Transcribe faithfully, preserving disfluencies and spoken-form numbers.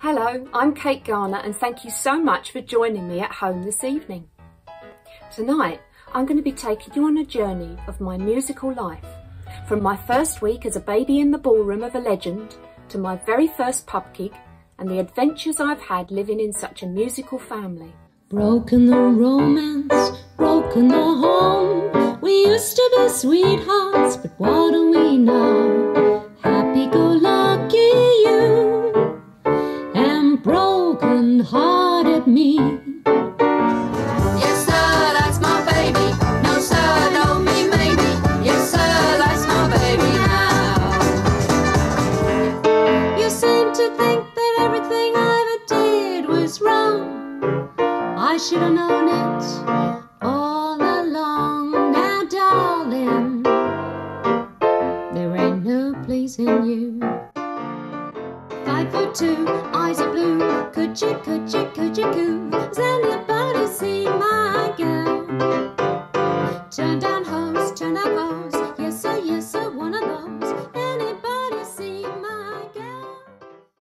Hello, I'm Kate Garner and thank you so much for joining me at home this evening. Tonight, I'm going to be taking you on a journey of my musical life, from my first week as a baby in the ballroom of a legend to my very first pub gig and the adventures I've had living in such a musical family. Broken the romance, broken the home. We used to be sweethearts, but what do we know? Happy-go-lucky you and broken-hearted me. Yes, sir, that's my baby. No, sir, don't be maybe. Yes, sir, that's my baby now. You seem to think that everything I ever did was wrong. I should have known it all along. Now, darling, there ain't no pleasing you. Five foot two, eyes are blue. Could you, could you, could you, coo? Does anybody see my girl? Turned out